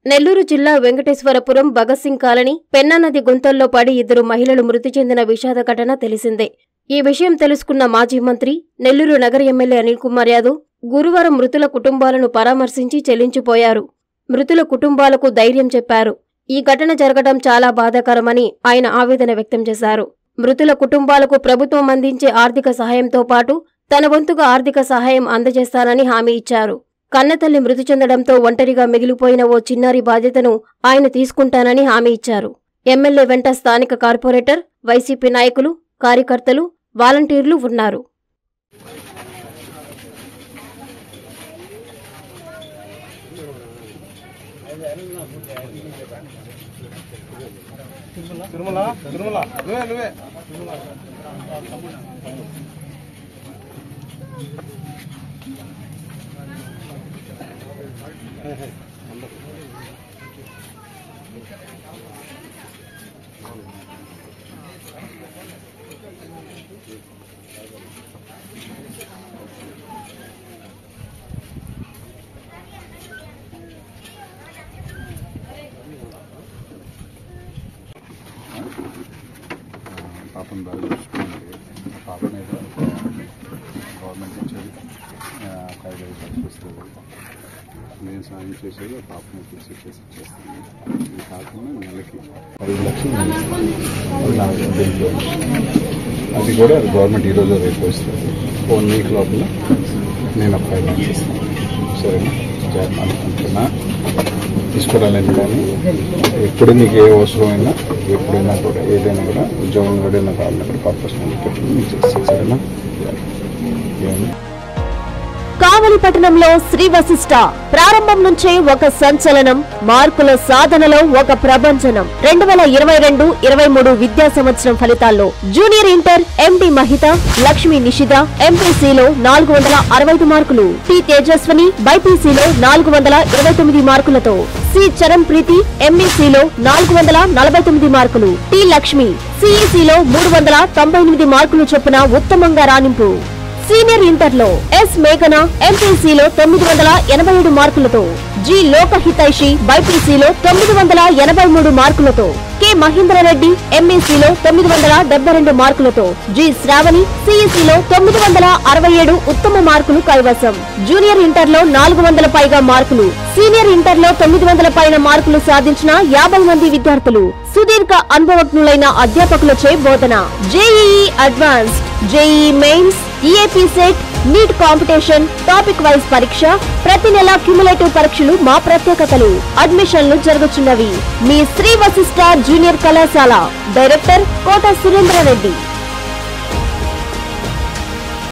నెల్లూరు జిల్లా వెంకటేశ్వరపురం భగత్ సింగ్ కాలనీ పెన్నా నది గుంతల్లో పడి 2 మహిళలు మృతి చెందిన విషాద ఘటన తెలిసిందే. ఈ విషయం తెలుసుకున్న మాజీ మంత్రి, నెల్లూరు నగర ఎమ్మెల్యే అనిల్ కుమార్ యాదవ్ గురువారం మృతుల కుటుంబాలను పరామర్శించి చెల్లించిపోయారు. మృతుల కుటుంబాలకు ధైర్యం చెప్పారు. ఈ ఘటన జరగడం చాలా బాధాకరమని ఆయన ఆవేదన వ్యక్తం చేశారు. మృతుల కుటుంబాలకు ప్రభుత్వం అందించే ఆర్థిక సహాయంతో పాటు తన వంతుగా ఆర్థిక సహాయం అందజేస్తానని హామీ ఇచ్చారు. కన్నతల్లి మృతి చెందడంతో ఒంటరిగా మిగిలిపోయిన ఓ చిన్నారి బాధ్యతను ఆయన తీసుకుంటానని హామీ ఇచ్చారు. ఎమ్మెల్యే వెంట స్థానిక కార్పొరేటర్, వైసీపీ నాయకులు, కార్యకర్తలు, వాలంటీర్లు ఉన్నారు. పాపం బాగా చూసుకున్నాను. పాప మీద గవర్నమెంట్ ఇచ్చేది 5,000 చూస్తుంది. నేను సాయం చేసేది పాపని తీసేసి ఇచ్చేస్తాను. ఇది కాకుండా నెలకి 5 లక్షలు అది కూడా గవర్నమెంట్ ఈరోజు రేపు వస్తుంది. 1 వీక్ లోపల నేను 5 లక్షలు ఇస్తాను. సరేనా అనుకుంటున్నా తీసుకురాలేను. కానీ ఎప్పుడు నీకు ఏ అవసరమైనా ఎప్పుడైనా కూడా ఏదైనా కూడా ఉద్యోగం కూడా కావాలన్నా కూడా పర్పస్ పెట్టుకుని నీకు చేస్తాను. సరేనా? కావలి పట్టణంలో శ్రీ వశిష్ట ప్రారంభం నుంచే ఒక సంచలనం, మార్కుల సాధనలో ఒక ప్రభంజనం. 2022-23 విద్యా సంవత్సరం ఫలితాల్లో junior inter MD Mahitha, Lakshmi Nishitha ఎంపీసీలో 465 మార్కులు, టి తేజస్వని బైపీసీలో 429 మార్కులతో, సి చరణ్ ప్రీతి ఎంఈసీలో 449 మార్కులు, టి లక్ష్మి సిఈసీలో 398 మార్కులు చొప్పున ఉత్తమంగా రాణింపు. సీనియర్ ఇంటర్లో ఎస్ మేఘన ఎంపీసీలో 987 మార్కులతో, జి లోకహితైషి బైపీసీలో 983 మార్కులతో, కె మహేంద్రరెడ్డి ఎంఈసీలో 972 మార్కులతో, జి శ్రావణి సిఈసీలో 967 ఉత్తమ మార్కులు కైవసం. జూనియర్ ఇంటర్లో 400 పైగా మార్కులు, సీనియర్ ఇంటర్లో 900 పైన మార్కులు సాధించిన 50 మంది విద్యార్థులు, సుదీర్ఘ అనుభవజ్ఞులైన అధ్యాపకులచే బోధన. JEE advanced, JEE mains, EAP CET, NEET competition, topic wise పరీక్ష, ప్రతి నెల క్యుములేటివ్ పరీక్షలు మా ప్రత్యేకతలు. అడ్మిషన్లు జరుగుతున్నవి. మీ శ్రీ వశిష్ట జూనియర్ కళాశాల. డైరెక్టర్ కోట సురేంద్ర రెడ్డి.